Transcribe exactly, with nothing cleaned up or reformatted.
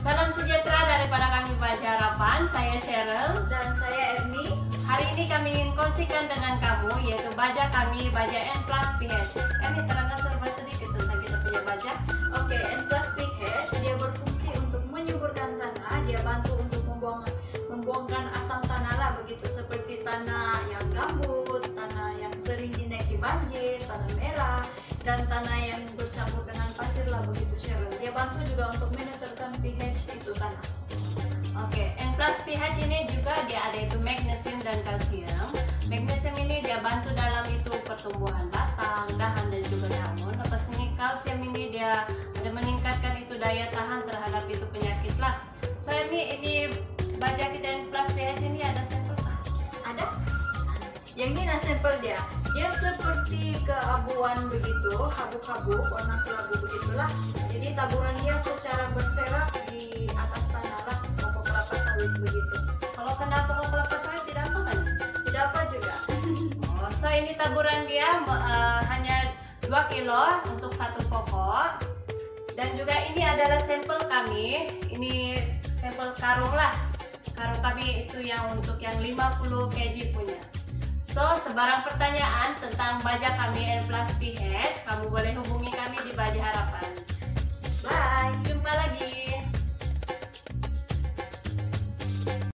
Salam sejahtera daripada kami Baja Harapan. Saya Cheryl dan saya Erni. Hari ini kami ingin kongsikan dengan kamu yaitu baja kami, baja N plus P H. Erni terangkan serba sedikit tentang kita punya baja. Oke, N plus P H dia berfungsi untuk menyuburkan tanah. Dia bantu untuk membuang membuangkan asam tanah lah begitu, seperti tanah yang gambut, tanah yang sering dinaiki banjir, tanah merah, dan tanah yang bercampur dengan pasir lah begitu Cheryl. Dia bantu juga untuk menetralkan pH itu tanah. Oke, N plus P H ini juga dia ada itu magnesium dan kalsium. Magnesium ini dia bantu dalam itu pertumbuhan batang, dahan dan juga daun. Lepas ini kalsium ini dia ada meningkatkan itu daya tahan terhadap itu penyakit lah. Saya ini ini baja kita N plus P H ini ada sampel kah? Ada? Yang ini nah sampel dia. Dia seperti keabuan begitu, habuk-habuk, warna kelabu begitulah. Jadi taburan dia secara berserak di atas tanah lah, pokok kelapa sawit begitu. Kalau kena pokok kelapa sawit tidak apa kan? Tidak apa juga. Oh, so ini taburan dia uh, hanya dua kilo untuk satu pokok. Dan juga ini adalah sampel kami. Ini sampel karung lah. Karung kami itu yang untuk yang lima puluh kilogram punya. So, sebarang pertanyaan tentang baja kami N plus P H, kamu boleh hubungi kami di Baja Harapan.